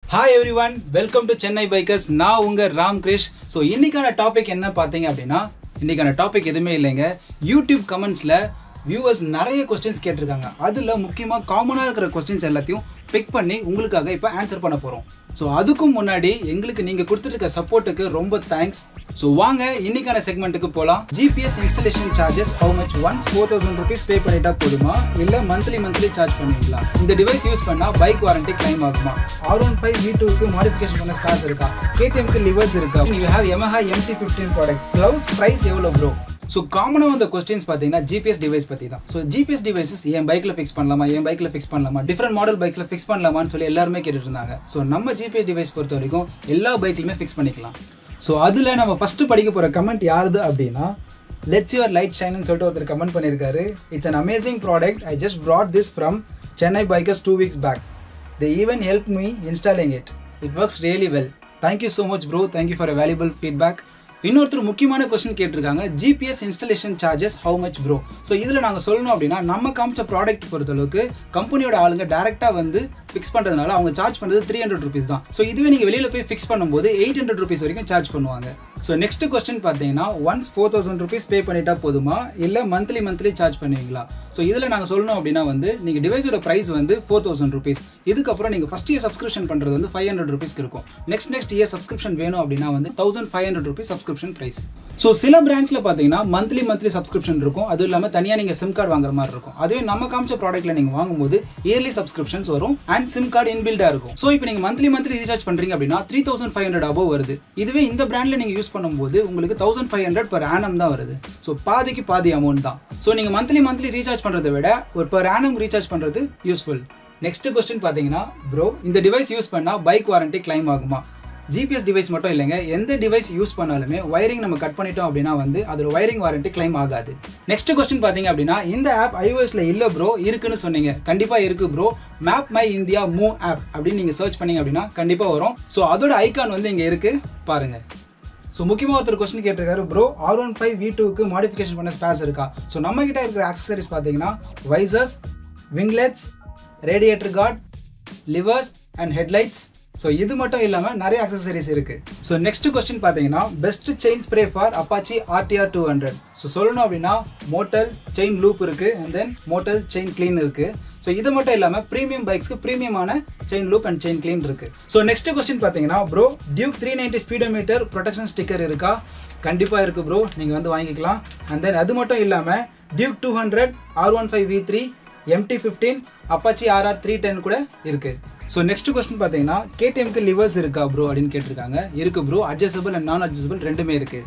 Hi everyone, welcome to Chennai Bikers. நான் உங்க Ram Krish. So இன்னைக்கான டாபிக் என்ன பாத்தீங்க அப்படின்னா, இன்னைக்கான டாபிக் எதுவுமே இல்லைங்க. யூடியூப் கமெண்ட்ஸ்ல வியூவர்ஸ் நிறைய क्वेश्चंस கேட்டிருக்காங்க. அதுல முக்கியமா காமனா இருக்கிற क्वेश्चंस எல்லாத்தையும் பிக் பண்ணி உங்களுக்காக இப்ப ஆன்சர் பண்ண போறோம். சோ அதுக்கு முன்னாடி எங்களுக்கு நீங்க கொடுத்திருக்க சப்போர்ட்டுக்கு ரொம்ப தேங்க்ஸ். சோ வாங்க இன்னைக்கான செக்மெண்ட்டுக்கு போலாம். GPS installation charges how much once 4000 rupees pay பண்ணிட்டா போதுமா இல்ல மந்த்லி சார்ஜ் பண்ணுவீங்களா? இந்த டிவைஸ் யூஸ் பண்ணா பைக் வாரண்டி கிளைம் ஆகுமா? R15 V2 க்கு மாடிஃபிகேஷன் பண்ண ஸ்டார்ஸ் இருக்கா? KTM க்கு லிவர்ஸ் இருக்கா? You have Yamaha MT15 products. Gloves price எவ்வளவு bro? So காமனா வந்த क्वेश्चंस பாத்தீங்கன்னா GPS டிவைஸ் பத்தி தான். So GPS டிவைसेस என் பைக்ல ஃபிக்ஸ் பண்ணலாமா, என் பைக்ல ஃபிக்ஸ் பண்ணலாமா, டிஃபரண்ட் மாடல் பைக்ஸ்ல ஃபிக்ஸ் பண்ணலாமான்னு சொல்லி எல்லாரும் கேட்டுட்டு இருந்தாங்க. So நம்ம GPS டிவைஸ் பொறுத்த வரைக்கும் எல்லா பைக்லயுமே ஃபிக்ஸ் பண்ணிக்கலாம். So அதுல நம்ம ஃபர்ஸ்ட் படிக்க போற கமெண்ட் யாருது அப்படினா Let's your light shine ன்னு சொல்லிட்டு ஒருத்தர் கமெண்ட் பண்ணிருக்காரு. It's an amazing product. I just brought this from Chennai Bikers 2 weeks back. They even helped me installing it. It works really well. Thank you so much bro. Thank you for a valuable feedback. இன்னொருத்தர் முக்கியமான question கேட்டிருக்காங்க GPS installation charges how much bro? So இதுல நாங்க சொல்லணும் அப்படினா நம்ம காமிச்ச product பொறுத்த அளவுக்கு கம்பெனியோட ஆளுங்க டைரக்டா வந்து ஃபிக்ஸ் பண்றதுனால அவங்க சார்ஜ் பண்றது 300 rupees தான். சோ இதுவே நீங்க வெளியில போய் ஃபிக்ஸ் பண்ணும்போது 800 rupees வரைக்கும் சார்ஜ் பண்ணுவாங்க. சோ நெக்ஸ்ட் क्वेश्चन பாத்தீங்கன்னா once 4000 rupees பே பண்ணிட்டா போதுமா இல்ல மந்த்லி சார்ஜ் பண்ணுவீங்களா? சோ இதுல நாங்க சொல்லணும் அப்படினா வந்து நீங்க டிவைஸோட பிரைஸ் வந்து 4000 rupees. இதுக்கு அப்புறம் நீங்க ஃபர்ஸ்ட் இயர் சப்ஸ்கிரிப்ஷன் பண்றது வந்து 500 rupees இருக்கும். நெக்ஸ்ட் இயர் சப்ஸ்கிரிப்ஷன் வேணும் அப்படினா வந்து 1500 rupees சப்ஸ்கிரிப்ஷன் பிரைஸ். சோ சில பிராண்ட்ஸ்ல பாத்தீங்கன்னா மந்த்லி சப்ஸ்கிரிப்ஷன் இருக்கும். அது இல்லாம தனியா நீங்க சிம் கார்டு வாங்குற மாதிரி இருக்கும். அதுவே நம்ம காமிச்ச ப்ராடக்ட்ல நீங்க வாங்கும்போது இயர்லி சப்ஸ்கிரிப்ஷன்ஸ் வரும் அண்ட் சிம் கார்டு இன்பில்டா இருக்கும். சோ இப்போ நீங்க மந்த்லி ரீசார்ஜ் பண்றீங்க அப்படினா 3500 above வருது. இதுவே இந்த பிராண்ட்ல நீங்க யூஸ் பண்ணும்போது உங்களுக்கு 1500 per annum தான் வருது. சோ பாதிக்கு பாதி அமௌண்ட் தான். சோ நீங்க மந்த்லி ரீசார்ஜ் பண்றதை விட ஒரு per annum ரீசார்ஜ் பண்றது யூஸ்ஃபுல். நெக்ஸ்ட் क्वेश्चन பாத்தீங்கன்னா ப்ரோ இந்த டிவைஸ் யூஸ் பண்ணா பைக் வாரண்டி கிளைம் ஆகுமா? GPS டிவைஸ் மட்டும் இல்லைங்க, எந்த டிவைஸ் யூஸ் பண்ணாலுமே வயரிங் நம்ம கட் பண்ணிட்டோம் அப்படின்னா வந்து அதோட வயரிங் வாரண்டி கிளைம் ஆகாது. நெக்ஸ்ட் क्वेश्चन பாத்தீங்க அப்படின்னா இந்த ஆப் iOSல இல்ல ப்ரோ இருக்குன்னு சொன்னீங்க. கண்டிப்பா இருக்கு bro. Map my India move app அப்படின்னு நீங்க சர்ச் பண்ணீங்க அப்படின்னா கண்டிப்பா வரும். சோ அதோட ஐகான் வந்து இங்க இருக்கு பாருங்க. சோ முக்கியமா ஒருத்தர் क्वेश्चन கேட்டிருக்காரு ப்ரோ R15 V2 க்கு மாடிஃபிகேஷன் பண்ண ஸ்பேர்ஸ் இருக்கா? சோ நம்ம கிட்ட இருக்கிற ஆக்சஸரிஸ் பாத்தீங்கன்னா visors, winglets, radiator guard, levers and headlights. So இது மட்டும் இல்லாம நிறைய ஆக்சஸரிஸ் இருக்கு. சோ நெக்ஸ்ட் क्वेश्चन பாத்தீங்கன்னா best chain spray for Apache RTR 200. So சொல்லணும் அப்படின்னா மோட்டல் செயின் லூப் இருக்கு and then Motul chain clean இருக்கு. சோ இது மட்டும் இல்லாம பிரீமியம் பைக்ஸ்க்கு பிரீமியமான chain lube and chain clean இருக்கு. சோ நெக்ஸ்ட் क्वेश्चन பாத்தீங்கன்னா bro Duke 390 speedometer protection sticker இருக்கா? கண்டிப்பா இருக்கு ப்ரோ, நீங்க வந்து வாங்கிக்கலாம். and then அது மட்டும் இல்லாம Duke 200 R15 V3 MT15 Apache RR 310 கூட இருக்கு. சோ நெக்ஸ்ட் क्वेश्चन பாத்தீங்கன்னா KTM க்கு லிவர்ஸ் இருக்கா ப்ரோ அப்படினு கேட்டிருக்காங்க. இருக்கு bro, adjustable and non adjustable ரெண்டுமே இருக்கு.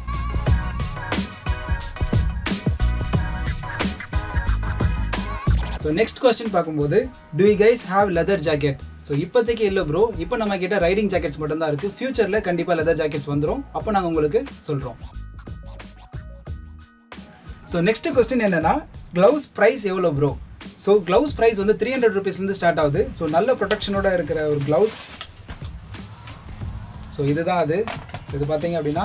சோ நெக்ஸ்ட் क्वेश्चन பாக்கும்போது do you guys have leather jacket? So இப்போதைக்கு இல்ல ப்ரோ, இப்போ நம்ம கிட்ட ரைடிங் ஜாக்கெட்ஸ் மட்டும் தான் இருக்கு. ஃபியூச்சர்ல கண்டிப்பா leather jackets வந்துரும். அப்ப நாங்க உங்களுக்கு சொல்றோம். சோ நெக்ஸ்ட் क्वेश्चन என்னன்னா gloves price எவ்வளவு ப்ரோ? சோ gloves price வந்து 300 rupees ல இருந்து ஸ்டார்ட் ஆகுது. சோ நல்ல ப்ரொடெக்ஷனோட இருக்கிற ஒரு gloves. சோ இதுதான் அது. இது பாத்தீங்க அப்படினா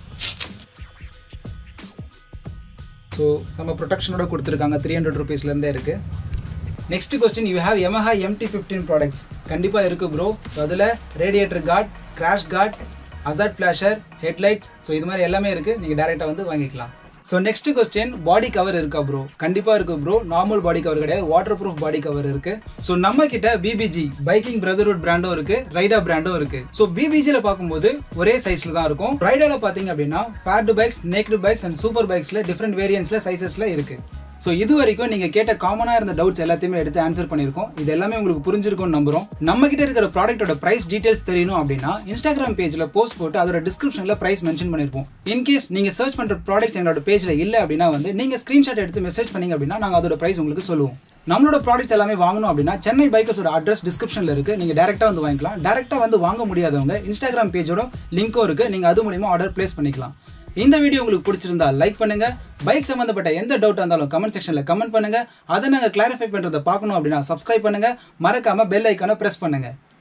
சோ நம்ம ப்ரொடெக்ஷனோட கொடுத்திருக்காங்க. 300 rupees ல இருந்தே இருக்கு. Next question you have Yamaha MT15 products. கண்டிப்பா இருக்கு ப்ரோ. சோ அதுல radiator guard, crash guard, hazard flasher, headlights so இது மாதிரி எல்லாமே இருக்கு. நீங்க டைரக்டா வந்து வாங்கிக்கலாம். So next question body cover இருக்கா ப்ரோ? கண்டிப்பா இருக்கு ப்ரோ. நார்மல் பாடி கவர் கிடையாது, வாட்டர் ப்ரூஃப் பாடி கவர் இருக்கு. சோ நம்ம கிட்ட BBG பைக்கிங் பிரதர்ஹுட் பிராண்டும் இருக்கு, ரைடா பிராண்டும் இருக்கு. சோ BBG ல பாக்கும்போது ஒரே சைஸ்ல தான் இருக்கும். ரைடால பாத்தீங்க அப்படின்னா faired bikes, naked bikes and super பைக்ஸ்ல டிஃபரண்ட் வேரியன்ட்ஸ்ல சைஸஸ்ல இருக்கு. சோ இது வரைக்கும் நீங்க கேட்ட காமனா இருந்த டவுட்ஸ் எல்லாத்தையுமே எடுத்து ஆன்சர் பண்ணிருக்கோம். இது எல்லாமே உங்களுக்கு புரிஞ்சிருக்கும்னு நம்புறோம். நம்ம கிட்ட இருக்கிற ப்ராடக்ட்டோட பிரைஸ் டீடைல்ஸ் தெரியணும் அப்படின்னா இன்ஸ்டாகிராம் பேஜ்ல போஸ்ட் போட்டு அதோட டிஸ்கிரிப்ஷன்ல பிரைஸ் மென்ஷன் பண்ணிருப்போம். இன் கேஸ் நீங்க சர்ச் பண்ற ப்ராடக்ட்ஸ் எங்களோட பேஜ்ல இல்ல அப்படின்னா வந்து நீங்க ஸ்கிரீன்ஷாட் எடுத்து மெசேஜ் பண்ணீங்க அப்படின்னா நாங்க அதோட பிரைஸ் உங்களுக்கு சொல்லுவோம். நம்மளோட ப்ராடக்ட்ஸ் எல்லாமே வாங்கணும் அப்படின்னா சென்னை பைக்கர்ஸோட அட்ரஸ் டிஸ்கிரிப்ஷன்ல இருக்கு. நீங்க டைரக்டா வந்து வாங்கிக்கலாம். டைரக்டா வந்து வாங்க முடியாதவங்க இன்ஸ்டாகிராம் பேஜோட லிங்க்கும் இருக்கு. நீங்க அது மூலமா ஆர்டர் பிளேஸ் பண்ணிக்கலாம். இந்த வீடியோ உங்களுக்கு பிடிச்சிருந்தா லைக் பண்ணுங்க. பைக் சம்பந்தப்பட்ட எந்த டவுட் இருந்தாலும் கமெண்ட் செக்ஷன்ல கமெண்ட் பண்ணுங்க. அதை நாங்க கிளாரிஃபை பண்றதை பார்க்கணும் அப்படின்னா சப்ஸ்கிரைப் பண்ணுங்க. மறக்காம பெல் ஐகானை பிரஸ் பண்ணுங்க.